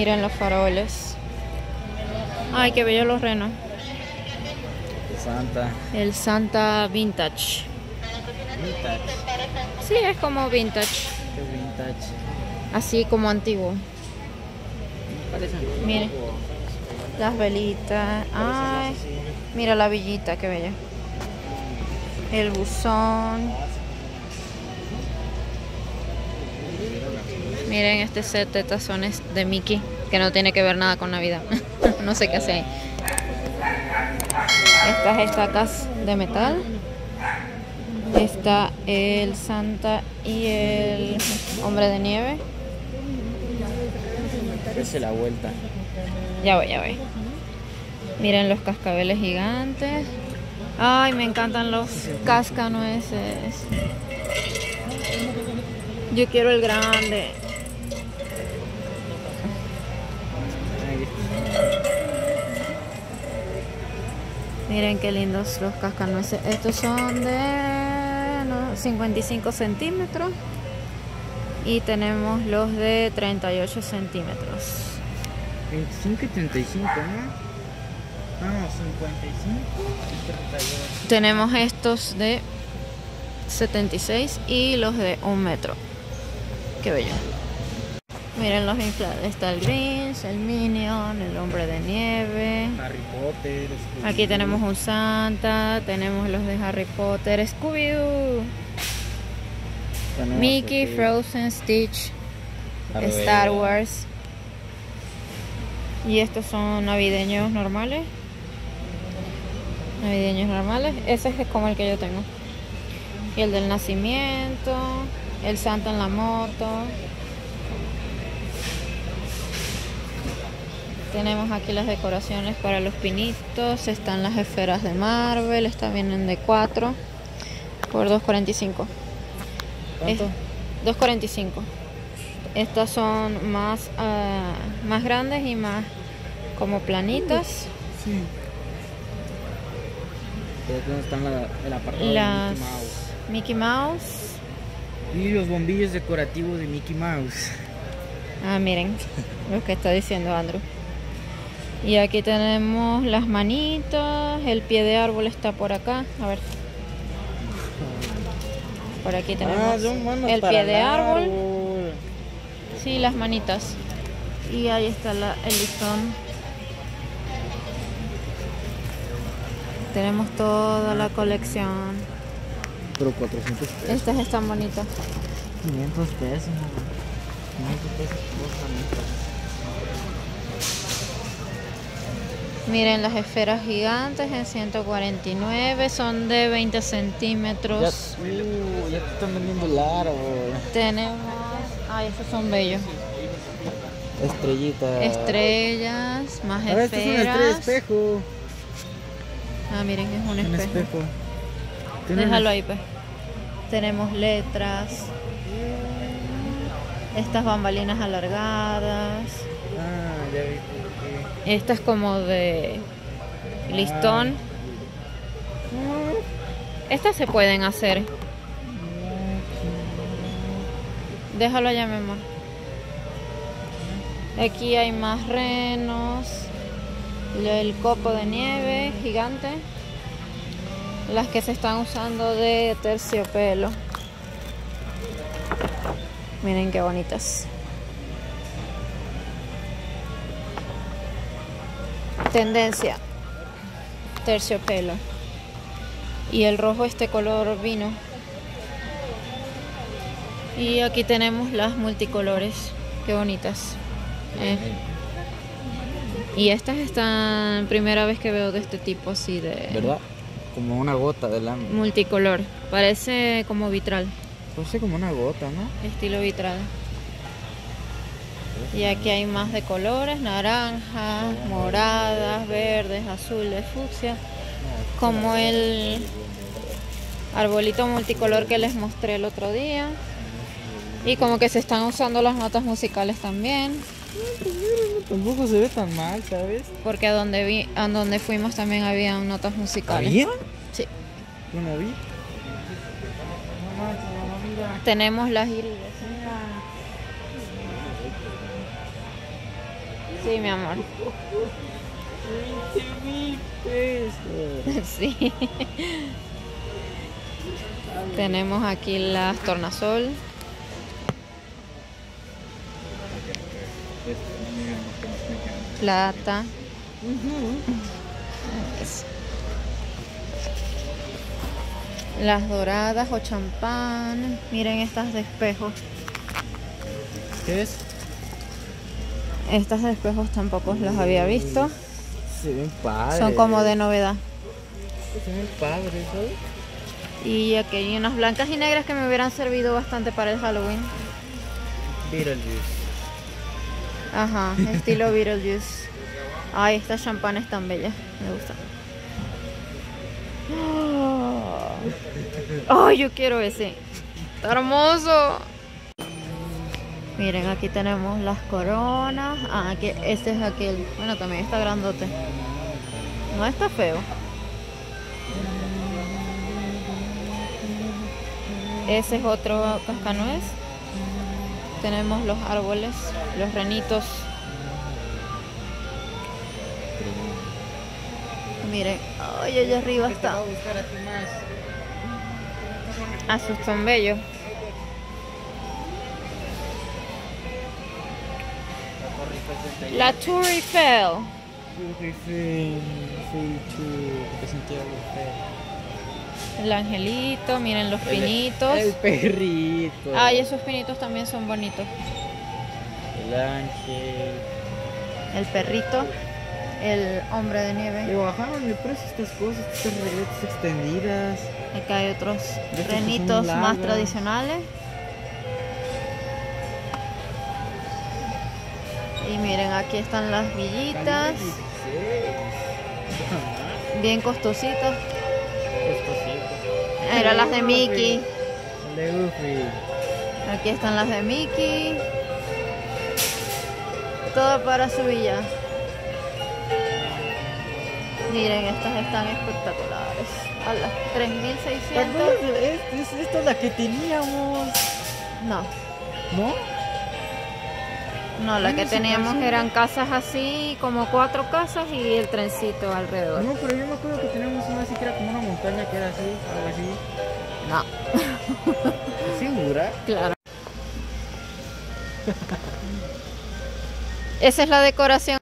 Miren los faroles. Ay, qué bello los renos. Santa. El Santa Vintage. Vintage. Sí, es como vintage. Qué vintage. Así como antiguo. Parecen. Miren. Las velitas. Ay, mira la villita, qué bella. El buzón. Miren este set de tazones de Mickey, que no tiene que ver nada con Navidad. No sé qué hace ahí. Estas estacas de metal. Está el Santa y el hombre de nieve. Dese la vuelta. Ya voy, ya voy. Miren los cascabeles gigantes. Ay, me encantan los cascanueces. Yo quiero el grande. Miren qué lindos los cascanueces. Estos son de 55 centímetros. Y tenemos los de 38 centímetros. 25 y 35, ¿no? No, 55 y 38. Tenemos estos de 76 y los de 1 metro. Qué bello. Miren los inflables. Está el Grinch, el Minion, el hombre de nieve. Harry Potter. Aquí tenemos un Santa. Tenemos los de Harry Potter, Scooby-Doo, Mickey, Frozen, Stitch, Star Wars. Y estos son navideños normales. Navideños normales. Ese es como el que yo tengo. Y el del nacimiento. El Santa en la moto. Tenemos aquí las decoraciones para los pinitos. Están las esferas de Marvel. Estas vienen de 4 por $2.45. ¿Cuánto? $2.45. Estas son más grandes y más como planitas. Sí. ¿Dónde están el apartado Las de Mickey Mouse? Mickey Mouse. Y los bombillos decorativos de Mickey Mouse. Ah, miren lo que está diciendo Andrew. Y aquí tenemos las manitos. El pie de árbol está por acá. A ver. Por aquí tenemos el pie de árbol. Sí, las manitas. Y ahí está el listón. Tenemos toda la colección. Pero 400 pesos. Estas están bonitas. 500 pesos. 500 pesos por manitas. Miren las esferas gigantes en 149. Son de 20 centímetros. Ya te están vendiendo el árbol. Tenemos... Ay, estos son bellos. Estrellitas. Estrellas, más A ver, esto es una estrella esferas. espejo. Ah, miren, es un Un espejo. espejo. Déjalo ahí, pues. Tenemos letras. Estas bambalinas alargadas. Ah, ya vi. Estas como de listón. Estas se pueden hacer. Déjalo allá, mi amor. Aquí hay más renos. El copo de nieve gigante. Las que se están usando de terciopelo. Miren qué bonitas. Tendencia. Terciopelo. Y el rojo este color vino. Y aquí tenemos las multicolores. Qué bonitas. Y estas están... Primera vez que veo de este tipo así de... ¿Verdad? Como una gota de lámina. Multicolor. Parece como vitral. Parece como una gota, ¿no? Estilo vitral. Y aquí hay más de colores. Naranjas, moradas, verdes, azules, fucsia. Como el arbolito multicolor que les mostré el otro día. Y como que se están usando las notas musicales también. Tampoco se ve tan mal, ¿sabes? Porque a donde fuimos también había notas musicales. ¿Había? Sí. Yo no vi. Tenemos las irides. Sí, mi amor. 20,000 pesos. Sí. Tenemos aquí las tornasol. Plata. Eso. Las doradas o champán. Miren estas de espejos. ¿Qué es? Estas de espejos tampoco las había visto. Se ven padres. Son como de novedad. Se ven padres, ¿sabes? Y aquí hay unas blancas y negras que me hubieran servido bastante para el Halloween. Beetlejuice. Ajá, estilo Beetlejuice. Ay, estas champanes tan bellas. Me gustan. Ay, yo quiero ese. Está hermoso. Miren, aquí tenemos las coronas. Ah, aquí, este es aquel. Bueno, también está grandote. No está feo. Ese es otro cascanuez. Tenemos los árboles, los renitos. Miren, ay, allá arriba está. Ah, sus son bellos. La Tour Eiffel. El angelito, miren los pinitos. El perrito. Ay, esos pinitos también son bonitos. El ángel. El perrito. El hombre de nieve. Le bajaron el precio a estas cosas, estas regletas extendidas. Acá hay otros que son renitos más largas. tradicionales. Y miren, aquí están las villitas. Calibre 16. Bien costositas. Costosito. Eran las de Mickey. El de Goofy. Aquí están las de Mickey. Todo para su villa. Miren, estas están espectaculares. A las 3.600. Esta es la que teníamos. No, ¿No? no, la que ¿Tienes teníamos razón? eran casas así, como 4 casas y el trencito alrededor. No, pero yo me acuerdo que teníamos una así que era como una montaña que era así, algo así. No, ¿Segura? claro. Esa es la decoración.